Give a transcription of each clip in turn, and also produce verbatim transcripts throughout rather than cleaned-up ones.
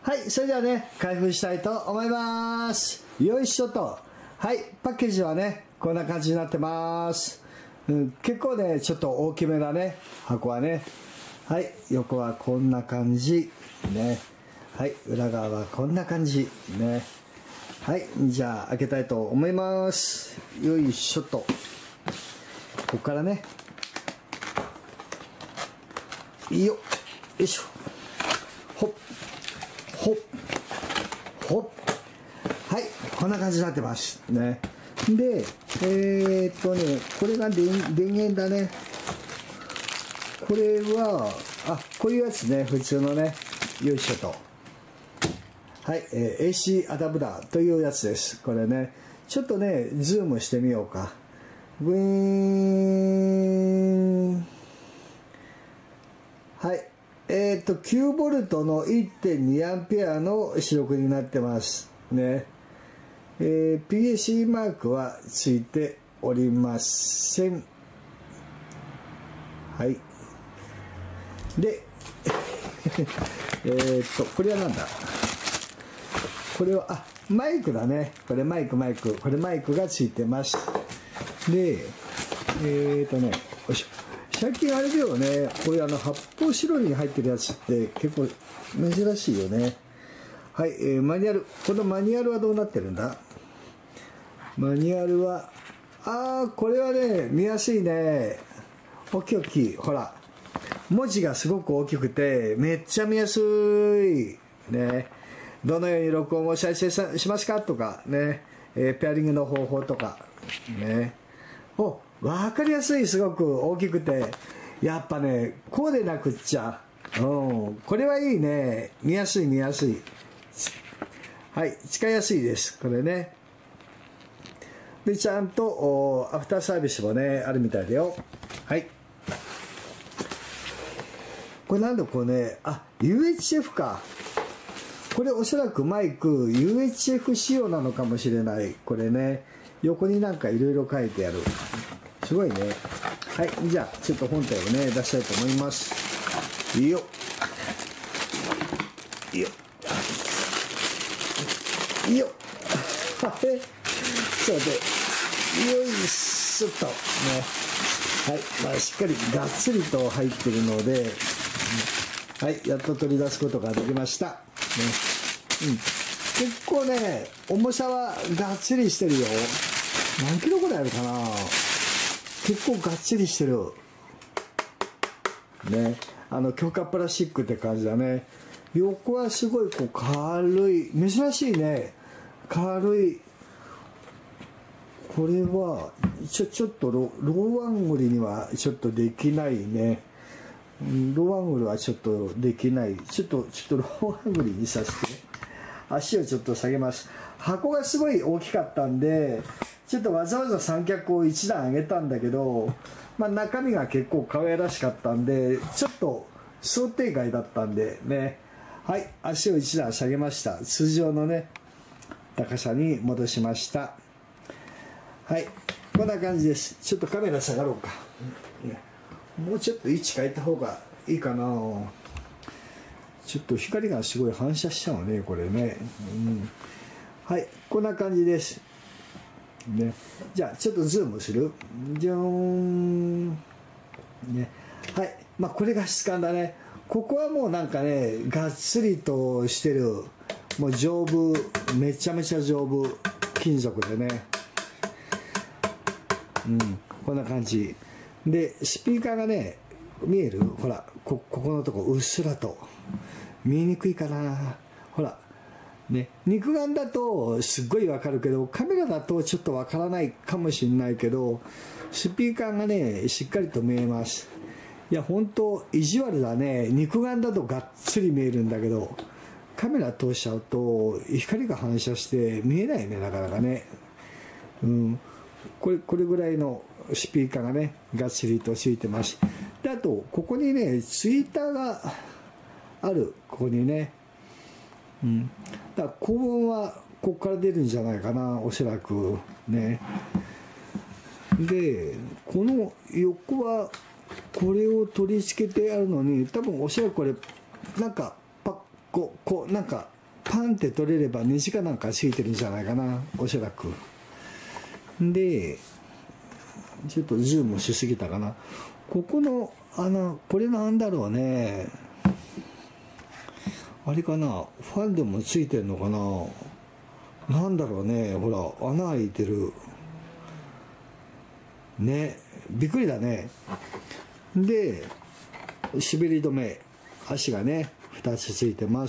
はい、それではね、開封したいと思います。よいしょと。はい、パッケージはね、こんな感じになってます。うん、結構ね、ちょっと大きめだね、箱はね。はい、横はこんな感じ。ね。はい、裏側はこんな感じ。ね。はい、じゃあ開けたいと思います。よいしょと。ここからね。いいよ。よいしょ。ほっ。ほっ。ほっ。はい、こんな感じになってますね。で、えー、っとね、これが電電源だね。これは、あ、こういうやつね、普通のね、よいしょと。はい、えー、エーシー アダプターというやつです。これね、ちょっとね、ズームしてみようか。ブイーン。はい。えー、っと、きゅうボルト の いってんにアンペアの出力になってますね。えー、ピーエーシー マークはついておりません。はい。で、えーっと、これはなんだこれは、あ、マイクだね。これマイク、マイク。これマイクがついてます。で、えーっとね、よいしょ。最近あれだよね、これあの発泡スチロールに入ってるやつって結構珍しいよね。はい、えー、マニュアル。このマニュアルはどうなってるんだ？マニュアルは、あー、これはね、見やすいね。大きい大きい。ほら。文字がすごく大きくて、めっちゃ見やすい。ね。どのように録音を再生しますかとか、ね。えー、ペアリングの方法とか。ね。お、わかりやすい。すごく大きくて。やっぱね、こうでなくっちゃ。うん。これはいいね。見やすい見やすい。はい。使いやすいです。これね。で、ちゃんとアフターサービスもね、あるみたいだよ。はい。これなんだこれね、あ、ユーエイチエフ か。これおそらくマイク ユーエイチエフ 仕様なのかもしれない。これね、横になんかいろいろ書いてある。すごいね。はい、じゃあちょっと本体をね、出したいと思います。いいよ。いいよ。いいよ。はい。ちょっと待って。よいしょっと。ね。はい。まあ、しっかりがっつりと入ってるので、はい。やっと取り出すことができました。ね。うん。結構ね、重さはがっつりしてるよ。何キロぐらいあるかな。結構がっちりしてる。ね。あの、強化プラスチックって感じだね。横はすごいこう軽い。珍しいね。軽い。これはちょちょっとロローアングルにはちょっとできないね。ローアングルはちょっとできない。ちょっとちょっとローアングルにさせて、足をちょっと下げます。箱がすごい大きかったんで、ちょっとわざわざ三脚を一段上げたんだけど、まあ、中身が結構可愛らしかったんで、ちょっと想定外だったんでね。はい、足を一段下げました。通常のね高さに戻しました。はい、こんな感じです。ちょっとカメラ下がろうか。もうちょっと位置変えた方がいいかな。ちょっと光がすごい反射しちゃうね、これね。うん、はい、こんな感じです。ね、じゃあちょっとズームする。じゃーん。ね、はい、まあこれが質感だね。ここはもうなんかね、がっつりとしてる。もう丈夫、めちゃめちゃ丈夫。金属でね。うん、こんな感じで、スピーカーがね見える？ほら こ, ここのとこうっすらと見えにくいかな。ほらね、肉眼だとすっごいわかるけど、カメラだとちょっとわからないかもしれないけど、スピーカーがねしっかりと見えます。いや本当意地悪だね。肉眼だとがっつり見えるんだけど、カメラ通しちゃうと光が反射して見えないね、なかなかね。うん、これこれぐらいのスピーカーがねがっちりとついてます。であとここにねツイッターがある。ここにね、うん、だから高音はここから出るんじゃないかな、おそらくね。でこの横はこれを取り付けてあるのに、多分おそらくこれなんかパッここうなんかパンって取れればネジかなんかついてるんじゃないかな、おそらく。でちょっとズームしすぎたかな。ここの穴、これなんだろうね、あれかな、ファンでもついてるのかな、なんだろうね、ほら穴開いてるね、びっくりだね。で滑り止め、足がねふたつついてます。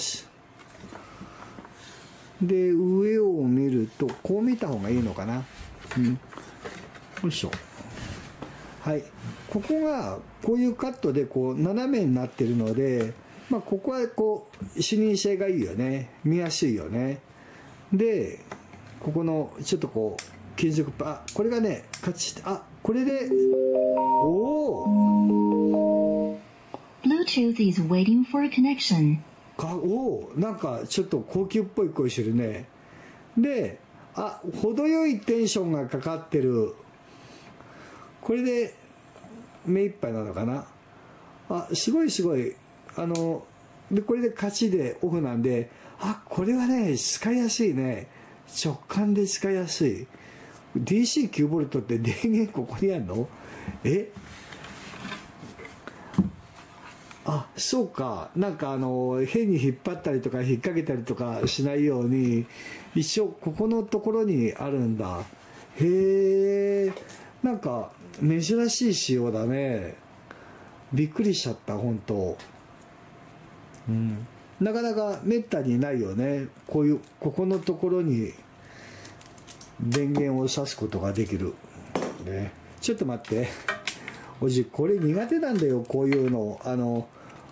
で上を見るとこう見た方がいいのかな、うん、よいしょ。はい、ここがこういうカットでこう斜めになってるので、まあ、ここはこう視認性がいいよね、見やすいよね。でここのちょっとこう金属パあこれがねカチッ、あこれでおお Bluetooth is waiting for a connection。 かおなんかちょっと高級っぽい声してるね。であ程よいテンションがかかってる、これで目いっぱいなのかな。あすごいすごい、あのでこれで勝ちでオフなんで、あこれはね使いやすいね、直感で使いやすい。 ディーシーきゅうボルト って電源ここにあるの？えあそうか、なんかあの変に引っ張ったりとか引っ掛けたりとかしないように一応ここのところにあるんだ。へえ、なんか珍しい仕様だね、びっくりしちゃった本当。うん、なかなかめったにないよね、こういうここのところに電源を挿すことができる、ね、ちょっと待って、おじこれ苦手なんだよ、こういうの、あの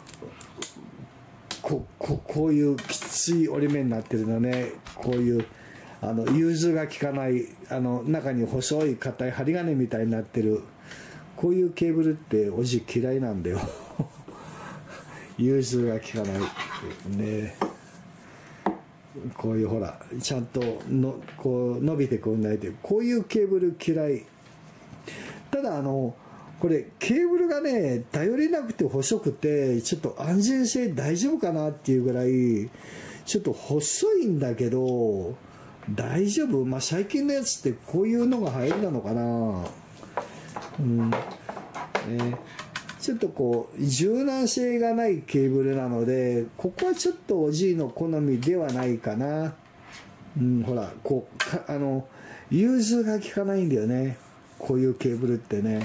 こここういうきつい折り目になってるのね、こういうあの融通が効かない、あの中に細い硬い針金みたいになってるこういうケーブルっておじ嫌いなんだよ融通が効かないね、こういうほらちゃんとのこう伸びてくんないで、こういうケーブル嫌い。ただあのこれケーブルがね頼りなくて細くてちょっと安全性大丈夫かなっていうぐらいちょっと細いんだけど大丈夫、まあ最近のやつってこういうのが流行りなのかな、うんね、ちょっとこう柔軟性がないケーブルなのでここはちょっとおじいの好みではないかな、うん、ほらこうかあの融通が効かないんだよね、こういうケーブルってね、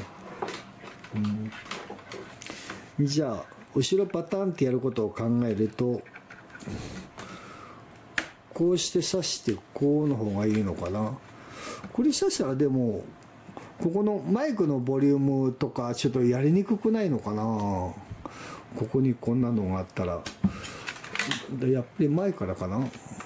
うん、じゃあ後ろパターンってやることを考えるとこうして刺してこうの方がいいのかな。これ刺したらでもここのマイクのボリュームとかちょっとやりにくくないのかな、ここにこんなのがあったら。やっぱり前からかな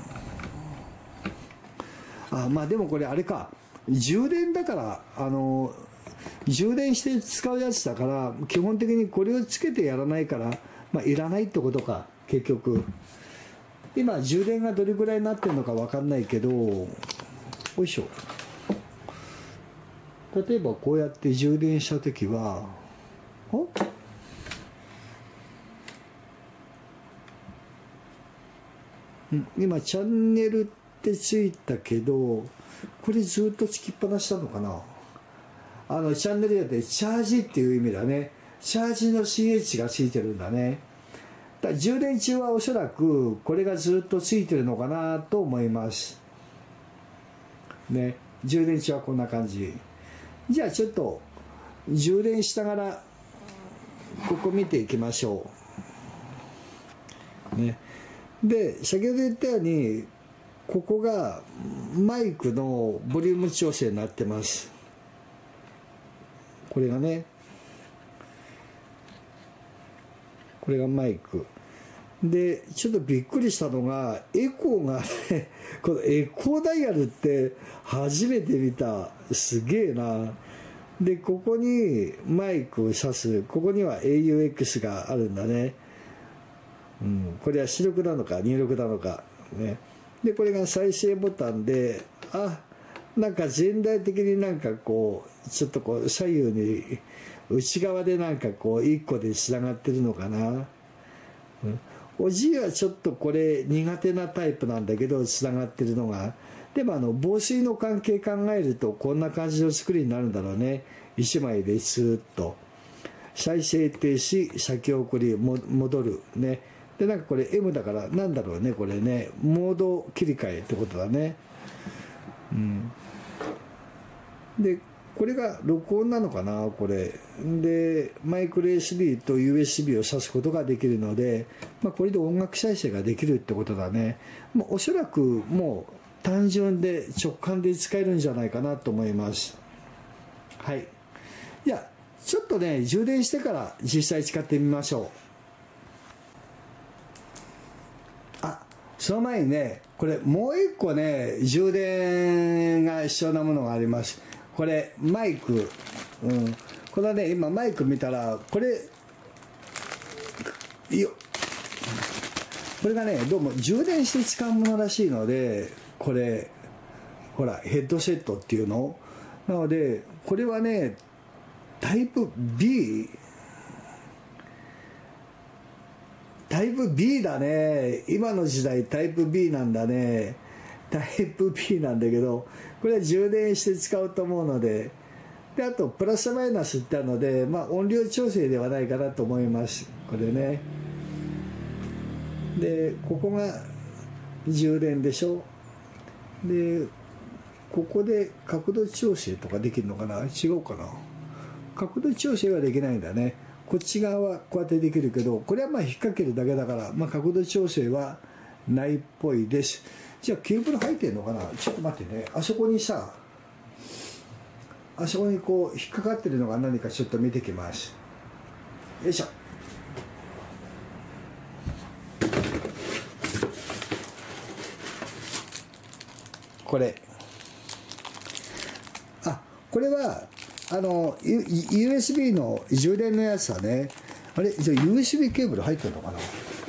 あ。まあでもこれあれか、充電だから、あの充電して使うやつだから基本的にこれをつけてやらないから、まあ、いらないってことか結局。今充電がどれぐらいになってるのか分かんないけど、よいしょ、例えばこうやって充電した時はお今チャンネルってついたけどこれずっとつきっぱなしなのかな。あのチャンネルやってチャージっていう意味だね。チャージの シーエイチ がついてるんだね。だから充電中はおそらくこれがずっとついてるのかなと思いますね。充電中はこんな感じ。じゃあちょっと充電しながらここ見ていきましょうね。で先ほど言ったようにここがマイクのボリューム調整になってます。これがね、これがマイクで、ちょっとびっくりしたのがエコーがねこのエコーダイヤルって初めて見た、すげえな。でここにマイクを挿す、ここには エーユーエックス があるんだね、うん、これは出力なのか入力なのかね。でこれが再生ボタンで、あなんか全体的になんかこうちょっとこう左右に内側でなんかこう一個でつながってるのかな、うん、 おじいはちょっとこれ苦手なタイプなんだけど、つながってるのが。でもあの防水の関係考えるとこんな感じの作りになるんだろうね。いちまいでスーッと再生停止、先送りも戻るね。でなんかこれ エム だからなんだろうね、これね、モード切り替えってことだね。うん、でこれが録音なのかな、これでマイクロ エスビー と ユーエスビー を挿すことができるので、まあ、これで音楽再生ができるってことだね。まあ、おそらくもう単純で直感で使えるんじゃないかなと思います。はい。いやちょっとね充電してから実際使ってみましょう。あ、その前にね、これもう一個ね充電が必要なものがあります。これマイク、うん、これはね今マイク見たらこれよこれがねどうも充電して使うものらしいので、これほらヘッドセットっていうのなので、これはねタイプ B タイプ B だね。今の時代タイプ B なんだね。タイプ B なんだけど、これは充電して使うと思うので、であとプラスマイナスってあるので、まあ、音量調整ではないかなと思います、これね。でここが充電でしょ。でここで角度調整とかできるのかな、違うかな。角度調整はできないんだね。こっち側はこうやってできるけど、これはまあ引っ掛けるだけだから、まあ、角度調整はないっぽいです。じゃあケーブル入ってんのかな。ちょっと待ってね、あそこにさあそこにこう引っかかってるのが何かちょっと見てきます。よいしょ。これあこれはあの ユーエスビー の充電のやつだね。あれじゃあ ユーエスビー ケーブル入ってるのかな。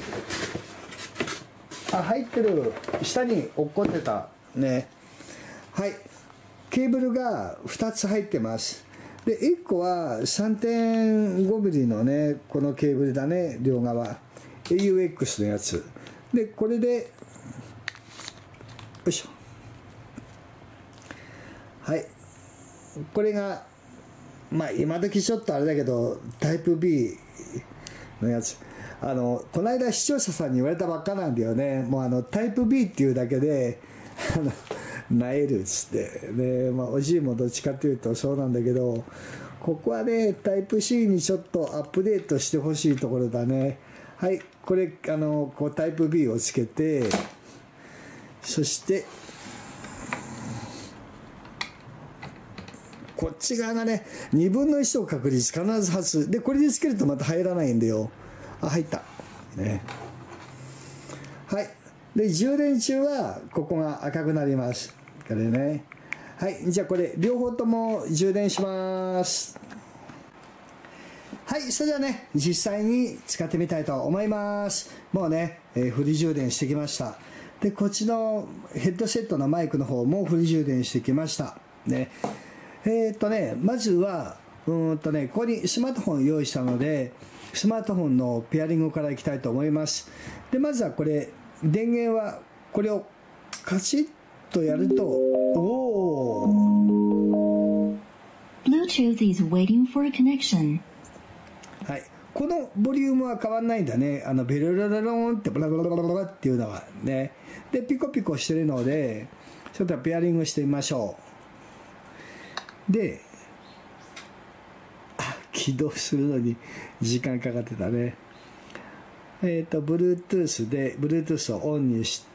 あ入ってる、下に落っこってたね。はい、ケーブルがふたつ入ってます。でいっこは さんてんごミリ のねこのケーブルだね、両側 エーユーエックス のやつで、これでよいしょ。はい、これがまあ今時ちょっとあれだけどタイプ B のやつ、あのこの間視聴者さんに言われたばっかなんだよね。もうあのタイプ B っていうだけであのなえるっつってで、まあ、おじいもどっちかっていうとそうなんだけど、ここはねタイプ C にちょっとアップデートしてほしいところだね。はい、これあのこうタイプ B をつけて、そしてこっち側がねにぶんのいちの確率必ず外で、これでつけるとまた入らないんだよ。あ入ったね。はい、で充電中はここが赤くなります、これね。はい、じゃあこれ両方とも充電します。はい、それではね実際に使ってみたいと思います。もうね、えー、フル充電してきました。でこっちのヘッドセットのマイクの方もフル充電してきましたね。えー、っとねまずはうーんとねここにスマートフォンを用意したので、スマートフォンのペアリングからいきたいと思います。でまずはこれ電源はこれをカチッとやると、おお Bluetooth is waiting for a connection. はい、このボリュームは変わんないんだね。あのベルララロンってブラブラブラブラっていうのはね。でピコピコしてるのでちょっとペアリングしてみましょう。であ起動するのに時間かかってたね。えっと Bluetooth で Bluetooth をオンにして、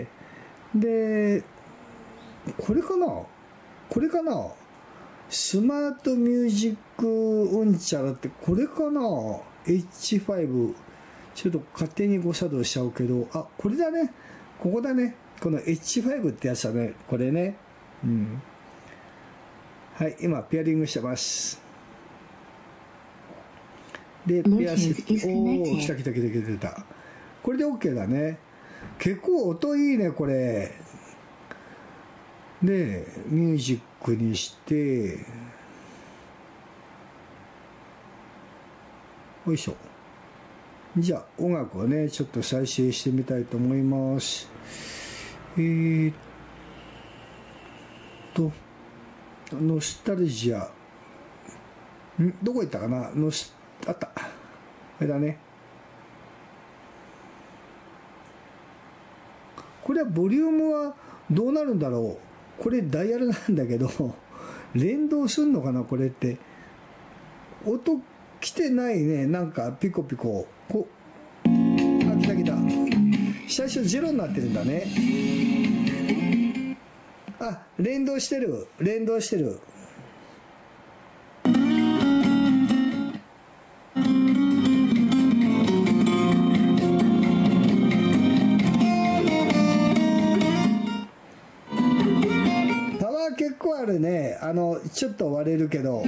でこれかなこれかなスマートミュージックうんちゃらってこれかな エイチファイブ ちょっと勝手に誤作動しちゃうけど、あこれだね、ここだね、この エイチファイブ ってやつだね、これね。うんはい、今ペアリングしてます。でペアセット、おお来た来た来た来た来た、これで OK だね。結構音いいねこれでミュージックにしてよいしょ。 じゃあ音楽をねちょっと再生してみたいと思います。えー、っとノスタルジアんどこ行ったかな。ノスあったこれだね。これはボリュームはどうなるんだろう。これダイヤルなんだけど連動するのかな。これって音来てないね。なんかピコピコこあ来た来た。最初ゼロになってるんだね。あ連動してる連動してる。パワー結構あるね。あのちょっと割れるけど。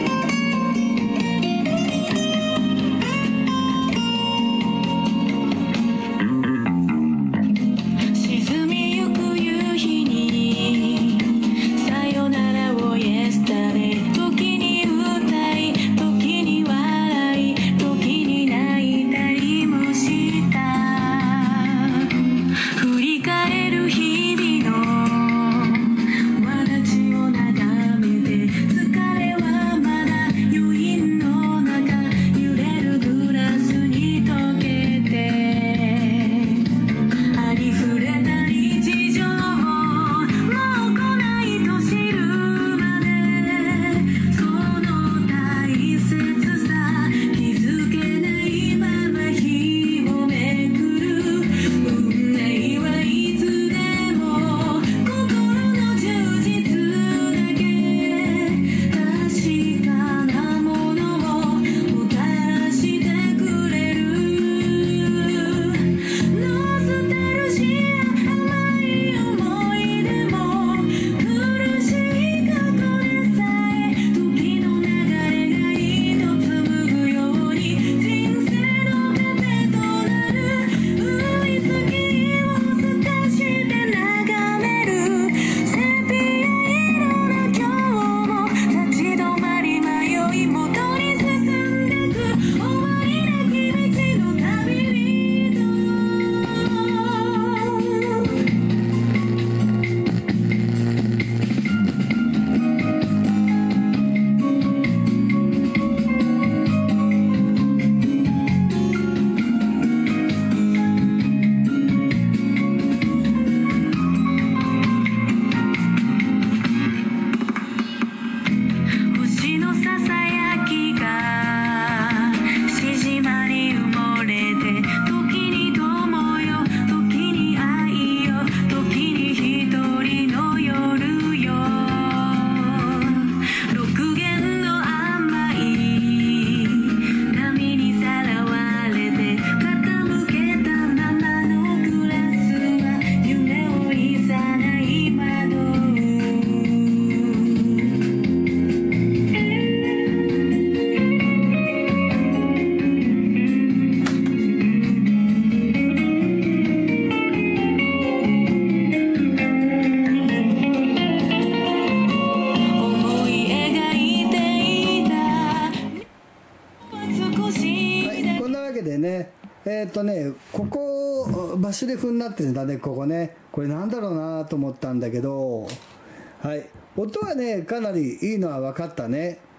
えーっとね、ここバシレフになってるんだね。ここね、これなんだろうなと思ったんだけど、はい、音はねかなりいいのは分かったね。うん、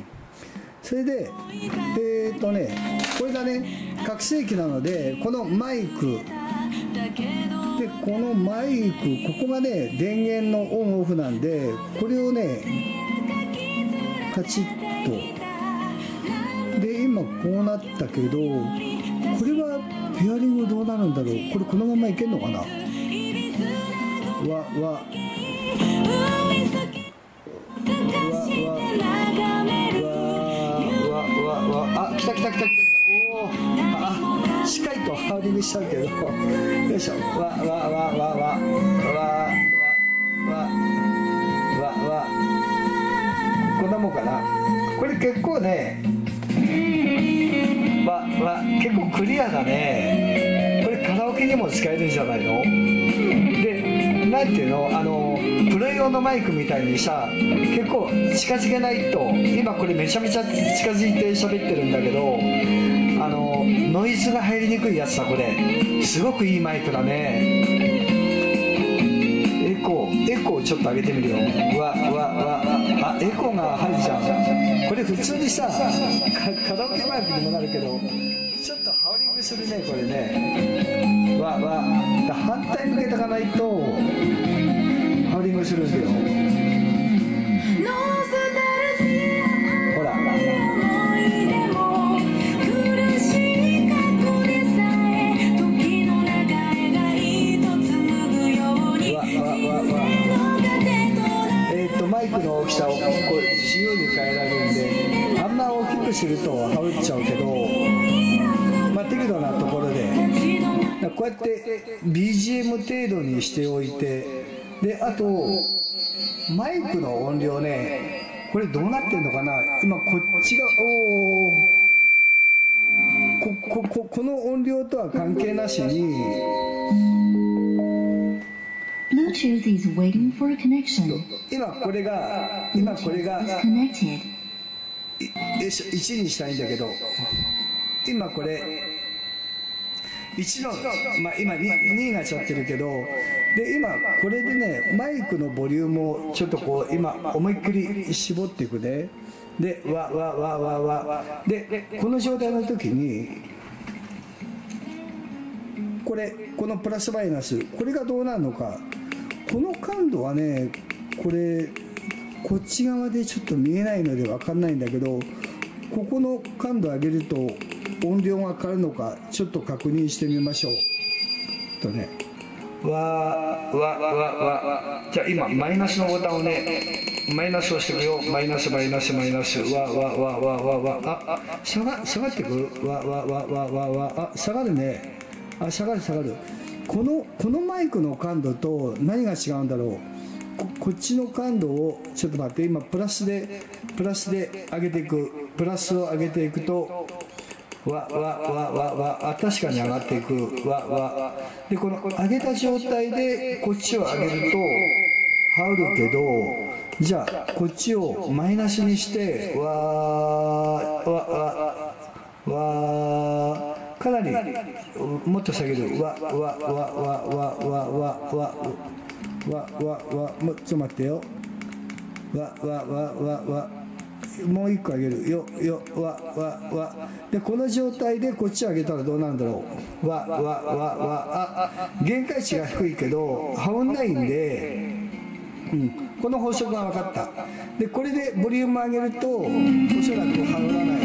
それでえーっとねこれがね拡声器なので、このマイクでこのマイクここがね電源のオンオフなんで、これをねカチッとで今こうなったけど、これはペアリングどうなるんだろう。これこのままいけんのかな。わわわわわわわわあ来た来た来た来た来た。おおあしっかりとハウリングしちゃうけど、よいしょ。わわわわわわわわわわこんなもんかな。これ結構ねわわ結構クリアだね。これカラオケにも使えるんじゃないの。でなんていうの、あのプロ用のマイクみたいにさ、結構近づけないと、今これめちゃめちゃ近づいて喋ってるんだけど、あののノイズが入りにくいやつだ。これすごくいいマイクだね。エコーエコーちょっと上げてみるよ。わわわあ、エコーが入るじゃん。これ普通にさカラオケマイクにもなるけど、ちょっとハウリングするねこれね。わわ反対向けてかないとハウリングするんだよ。ほらマイクの大きさをこう自由に変えられるんで、あんま大きくすると羽織っちゃうけど、まあ、適度なところでこうやって ビージーエム 程度にしておいて、であとマイクの音量ね、これどうなってるのかな。今こっちがおここここの音量とは関係なしに Bluetooth is waiting for a connection. 今これが今これが Connected. いちにしたいんだけど、今これいちの、まあ、今 に, にになっちゃってるけど、で今これでねマイクのボリュームをちょっとこう今思いっきり絞っていくね。でわわわわわでこの状態の時にこれこのプラスマイナスこれがどうなるのか。この感度はねこれこっち側でちょっと見えないので分かんないんだけど、ここの感度上げると音量が変わるのかちょっと確認してみましょう。とねわわわわじゃあ今マイナスのボタンをねマイナスをしていくよ。マイナスマイナスマイナスわわわわわわああ下が下がっていくわわわわわわあ下がるね。あ下がる下がる。このこのマイクの感度と何が違うんだろう。 こ, こっちの感度をちょっと待って、今プラスでプラスで上げていく。プラスを上げていくとわわわわわあ確かに上がっていくわわでこの上げた状態でこっちを上げると羽織るけど、じゃあこっちをマイナスにしてわわわわかなりもっと下げるわわわわわわわわわわわもうちょっと待ってよ。わわわわわもう一個上げるよよわわわでこの状態でこっち上げたらどうなんだろう。わわわわあ限界値が低いけど羽織んないんで、うん、この法則が分かった。でこれでボリューム上げるとおそらく羽織らない。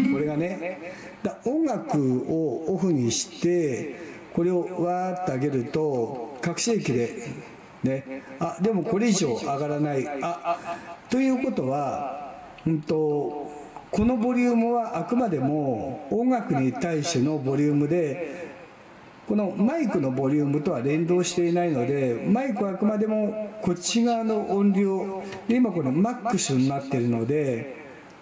これがねだ音楽をオフにしてこれをわーっと上げると拡声器でねあでもこれ以上上がらない。あということはうんとこのボリュームはあくまでも音楽に対してのボリュームで、このマイクのボリュームとは連動していないので、マイクはあくまでもこっち側の音量で今このマックスになっているので、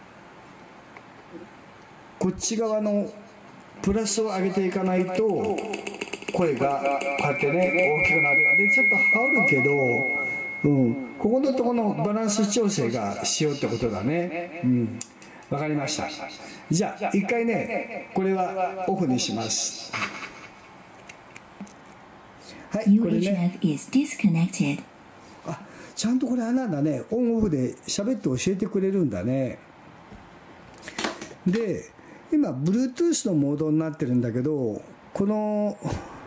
こっち側のプラスを上げていかないと声がこうやってね大きくなる。でちょっと羽織るけど、うん、ここのところのバランス調整がしようってことだね。うん、わかりました。じゃあ一回ねこれはオフにします。はい、これね。あ、ちゃんとこれあれなんだね。オンオフで喋って教えてくれるんだね。で、今 Bluetooth のモードになってるんだけど、この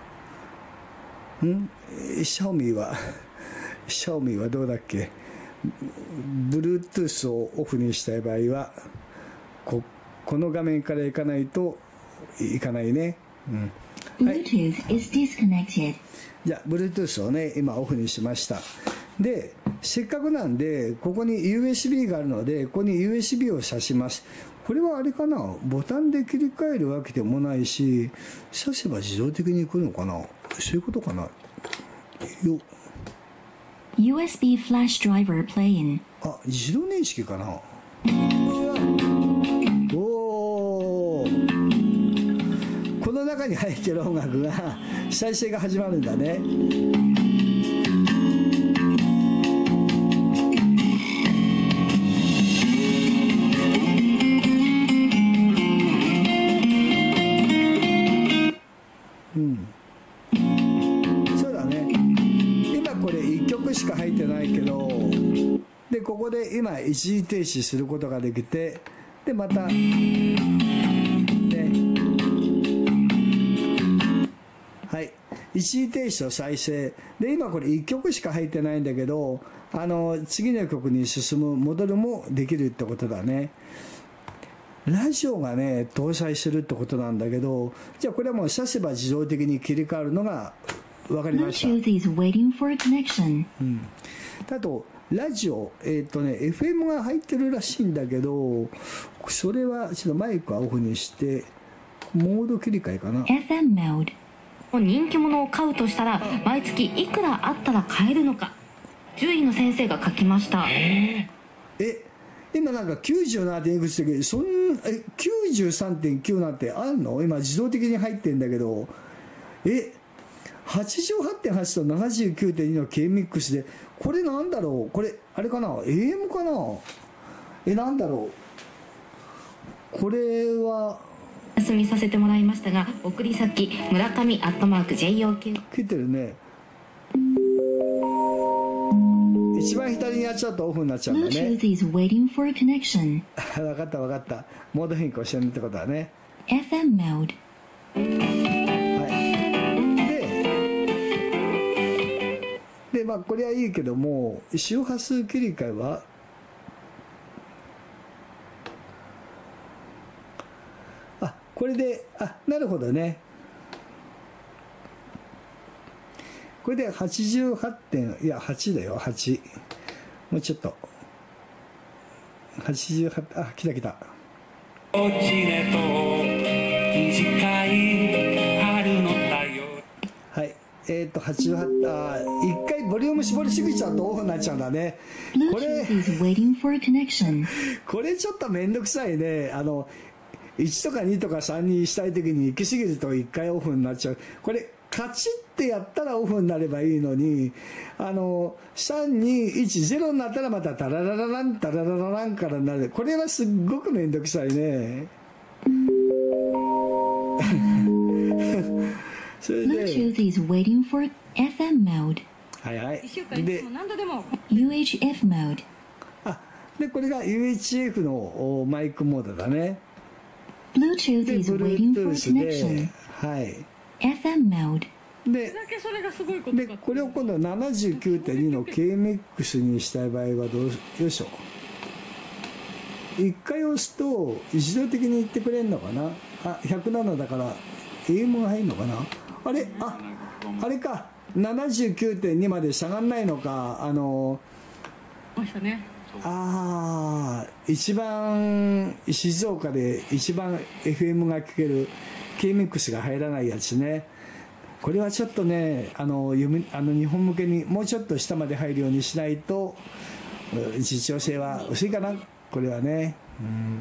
んシャオミはシャオミはどうだっけ。 Bluetooth をオフにしたい場合は こ, この画面からいかないといかないね。うん、はい、 Bluetooth is disconnected。 じゃあ Bluetooth をね今オフにしました。でせっかくなんでここに ユーエスビー があるのでここに ユーエスビー を挿します。これはあれかな、ボタンで切り替えるわけでもないし挿せば自動的にいくのかな、そういうことかな。よユーエスビー flash driver playing。 あ、自動認識かな。おー、この中に入ってる音楽が再生が始まるんだね。 しか入ってないけど、でここで今一時停止することができて、でまたね、はい、一時停止と再生で、今これいっきょくしか入ってないんだけど、あの次の曲に進む戻るもできるってことだね。ラジオがね搭載してるってことなんだけど、じゃあこれはもう挿せば自動的に切り替わるのが分かりました。 Bluetooth is waiting for a connection. うん、あとラジオ、えっとね エフエム が入ってるらしいんだけど、それはちょっとマイクはオフにしてモード切り替えかな。 エフエム mode. 人気者を買うとしたら毎月いくらあったら買えるのか、獣医の先生が書きました。 え今なんか きゅうじゅうななてんいくつで、そんえ きゅうじゅうさんてんきゅう なんてあんの？今自動的に入ってんだけど、え はちじゅうはちてんはち と ななじゅうきゅうてんに の K ミックスで、これなんだろう、これあれかな、 エーエム かな、えなんだろう、これはお休みさせてもらいましたが、送り先村上アットマーク ジェイオーキュー。 切ってるね。一番左にやっちゃうとオフになっちゃうんだね。 Bluetooth is waiting for a connection. 分かった分かった、モード変更してるってことだね。 エフエム mode. はいででまあこれはいいけども、周波数切り替えはあこれで、あなるほどね、これではちじゅうはちてん、いやはちだよ、はち、もうちょっとはちじゅうはち、あ来た来た。はい、えっとはちじゅうはち、あ一回ボリューム絞りすぎちゃうとオフになっちゃうんだね。これ Bluetooth is waiting for a connection. これちょっと面倒くさいね。あのいちとかにとかさんにしたい時に行き過ぎるといっかいオフになっちゃう。これカチッってやったらオフになればいいのに、あのさんにいちゼロになったらまたタラララランタラララランからなる。これはすっごく面倒くさいね。それで Bluetooth is waiting forエフエム mode. はいはいいっしゅうかんいでつも何度でもユーエイチエフ mode. あでこれが ユーエイチエフ のおマイクモードだね。 Bluetooth で is waiting for a Bluetooth で connection. はい、 エフエム mode. でだけそれがすごいことでこれを今度 ななじゅうきゅうてんに の K ミックスにしたい場合はどうよいしょ、いっかい押すと自動的に言ってくれるのかな。あひゃくななだから エーエム が入るのかな。あれああれか ななじゅうきゅうてんに まで下がんないのか。あのましたね。 ああ一番静岡で一番 エフエム が聴ける K ミックスが入らないやつね。これはちょっとね、あの読あの日本向けにもうちょっと下まで入るようにしないと実用性は薄いかな。これはね、うん、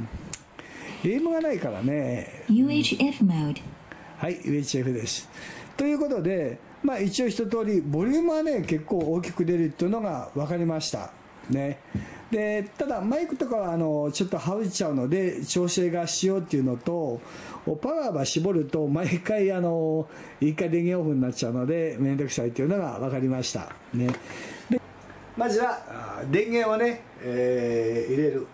エーエム がないからね。 ユーエイチエフ mode. はい ユーエイチエフ です。ということで、まあ、一応一通りボリュームはね結構大きく出るっていうのが分かりましたね。でただマイクとかはあのちょっとはうっちゃうので調整がしようっていうのと、パワーは絞ると毎回あのいっかい電源オフになっちゃうので面倒くさいっていうのが分かりましたね。でまずは電源をね、えー、入れる。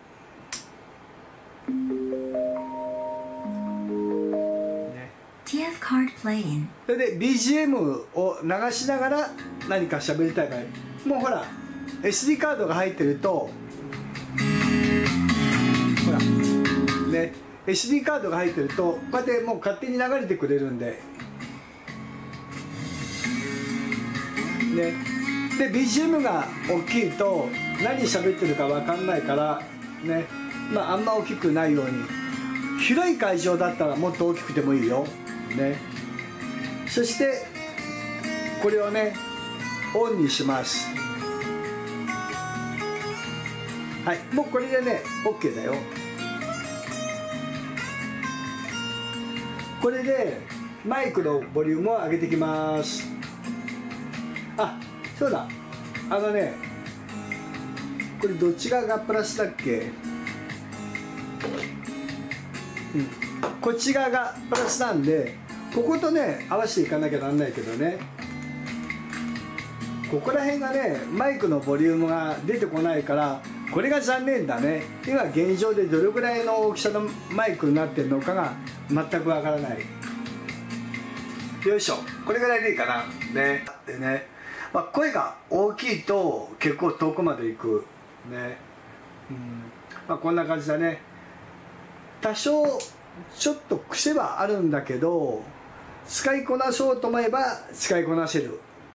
ティーエフ card playing. それで ビージーエム を流しながら何か喋りたいから、もうほら エスディー カードが入ってるとほらね エスディー カードが入ってるとこうやってもう勝手に流れてくれるんでね。で ビージーエム が大きいと何喋ってるか分かんないからね、まああんま大きくないように、広い会場だったらもっと大きくてもいいよね。そしてこれをねオンにします。はい、もうこれでね OK だよ。これでマイクのボリュームを上げていきます。あ、そうだ、あのねこれどっち側がプラスだっけ。うん、こっち側がプラスなんでこことね合わせていかなきゃなんないけどね、 ここら辺がねマイクのボリュームが出てこないから、これが残念だね。今現状でどれぐらいの大きさのマイクになってるのかが全くわからない。よいしょ、これぐらいでいいかなね。でね、まあ、声が大きいと結構遠くまで行くね。うん、まあ、こんな感じだね。多少ちょっと癖はあるんだけど、使いこなそうと思えば使いこなせる